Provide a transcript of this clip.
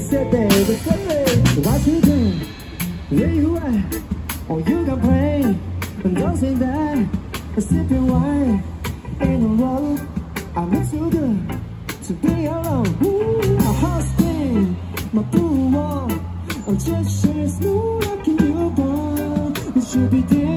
said, baby, baby, what you doing? Where you at? Oh, you can play, and don't say that. Sipping wine in a row. I miss you good to be alone. Ooh, my heart spin, my blue wall. Oh, just shares no like you born. You should be there.